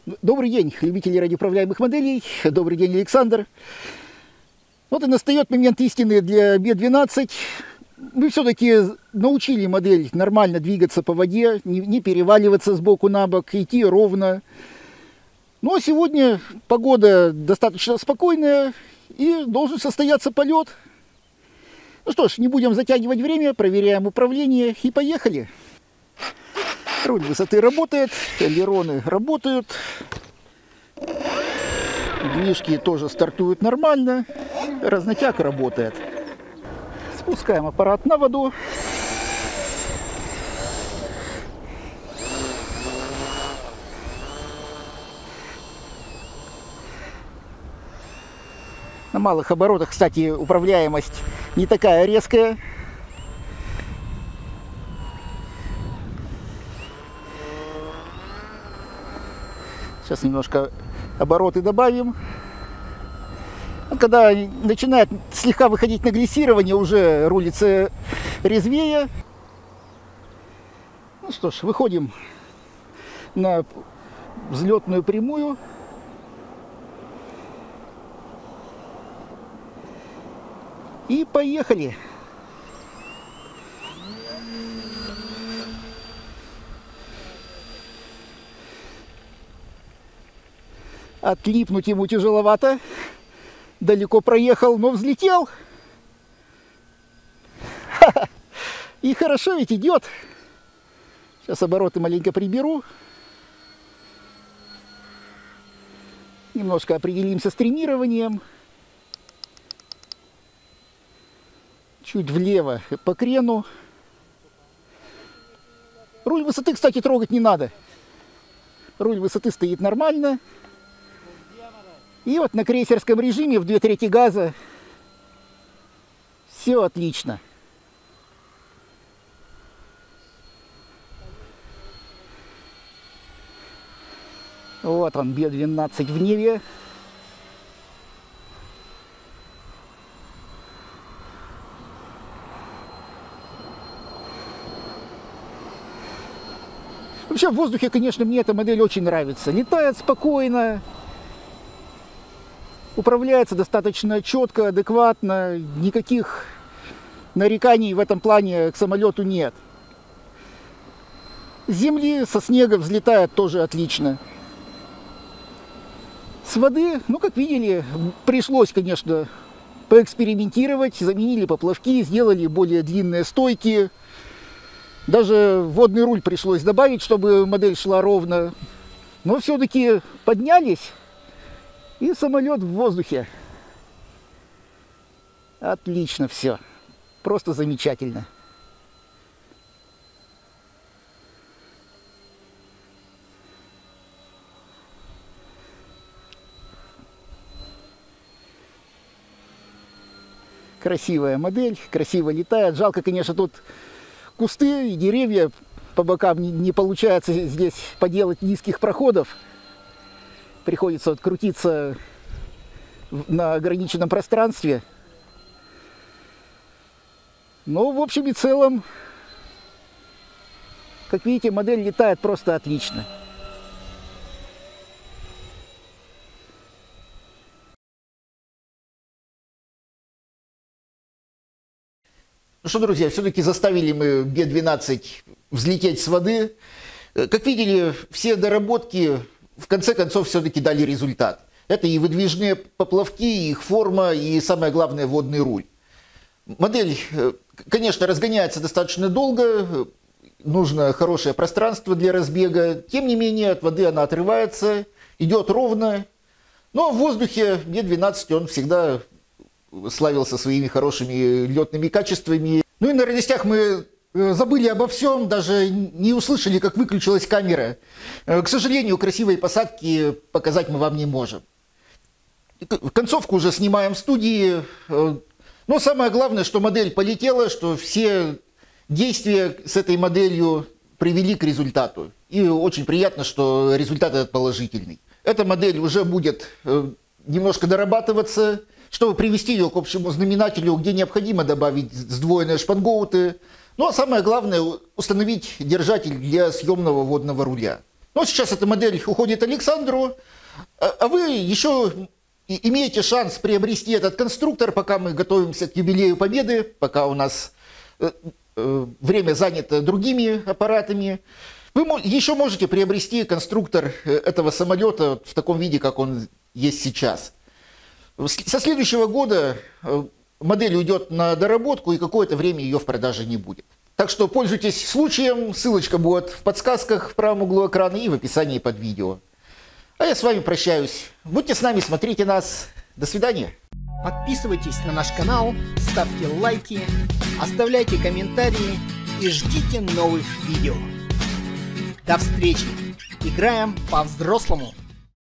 Добрый день, любители радиоуправляемых моделей. Добрый день, Александр. Вот и настает момент истины для B12. Мы все-таки научили модель нормально двигаться по воде, не переваливаться с боку на бок, идти ровно. Но сегодня погода достаточно спокойная и должен состояться полет. Ну что ж, не будем затягивать время, проверяем управление и поехали. Руль высоты работает, элероны работают, движки тоже стартуют нормально, разнотяг работает. Спускаем аппарат на воду. На малых оборотах, кстати, управляемость не такая резкая. Сейчас немножко обороты добавим. Когда начинает слегка выходить на глиссирование, уже рулится резвее. Ну что ж, выходим на взлетную прямую. И поехали. Отлипнуть ему тяжеловато. Далеко проехал, но взлетел. Ха-ха. И хорошо ведь идет. Сейчас обороты маленько приберу. Немножко определимся с тренированием. Чуть влево по крену. Руль высоты, кстати, трогать не надо. Руль высоты стоит нормально. И вот на крейсерском режиме в 2/3 газа все отлично. Вот он, B12 в Неве. Вообще в воздухе, конечно, мне эта модель очень нравится. Летает спокойно. Управляется достаточно четко, адекватно, никаких нареканий в этом плане к самолету нет. С земли, со снега взлетает тоже отлично. С воды, ну как видели, пришлось, конечно, поэкспериментировать, заменили поплавки, сделали более длинные стойки. Даже водный руль пришлось добавить, чтобы модель шла ровно. Но все-таки поднялись. И самолет в воздухе. Отлично все. Просто замечательно. Красивая модель, красиво летает. Жалко, конечно, тут кусты и деревья по бокам не получается здесь поделать низких проходов. Приходится открутиться на ограниченном пространстве. Но в общем и целом, как видите, модель летает просто отлично. Ну что, друзья, все-таки заставили мы B12 взлететь с воды. Как видели, все доработки в конце концов все-таки дали результат. Это и выдвижные поплавки, и их форма, и самое главное водный руль. Модель, конечно, разгоняется достаточно долго, нужно хорошее пространство для разбега. Тем не менее, от воды она отрывается, идет ровно. Но в воздухе B12 он всегда славился своими хорошими летными качествами. Ну и на радостях мы забыли обо всем, даже не услышали, как выключилась камера. К сожалению, красивые посадки показать мы вам не можем. Концовку уже снимаем в студии. Но самое главное, что модель полетела, что все действия с этой моделью привели к результату. И очень приятно, что результат этот положительный. Эта модель уже будет немножко дорабатываться, чтобы привести ее к общему знаменателю, где необходимо добавить сдвоенные шпангоуты. Ну а самое главное, установить держатель для съемного водного руля. Но сейчас эта модель уходит Александру, а вы еще имеете шанс приобрести этот конструктор, пока мы готовимся к юбилею Победы, пока у нас время занято другими аппаратами. Вы еще можете приобрести конструктор этого самолета в таком виде, как он есть сейчас. Со следующего года модель уйдет на доработку, и какое-то время ее в продаже не будет. Так что пользуйтесь случаем, ссылочка будет в подсказках в правом углу экрана и в описании под видео. А я с вами прощаюсь. Будьте с нами, смотрите нас. До свидания. Подписывайтесь на наш канал, ставьте лайки, оставляйте комментарии и ждите новых видео. До встречи! Играем по-взрослому!